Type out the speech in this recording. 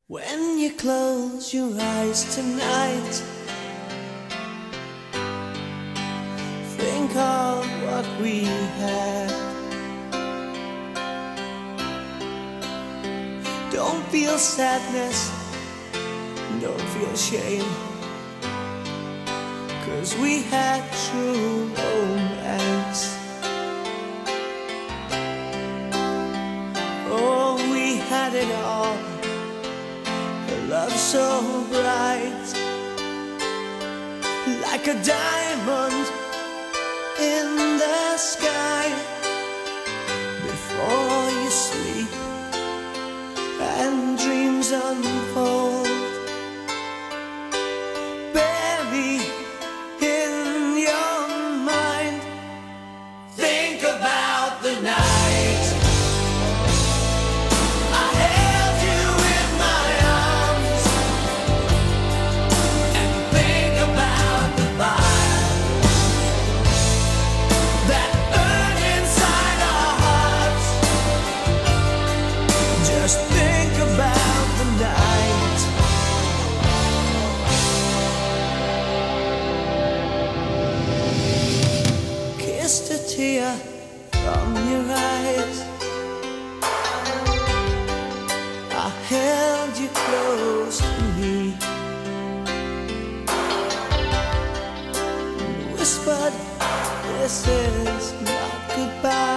When you close your eyes tonight, think of what we had. Don't feel sadness, don't feel shame, 'cause we had true romance. Oh, we had it all, a love so bright, like a diamond in the sky. Before you sleep and dreams unfold, baby, in your mind, think about the night I held you in my arms, and think about the fire that burned inside our hearts. Just think about the night. Kissed a tear from your eyes, I held you close to me, and whispered, this is not goodbye.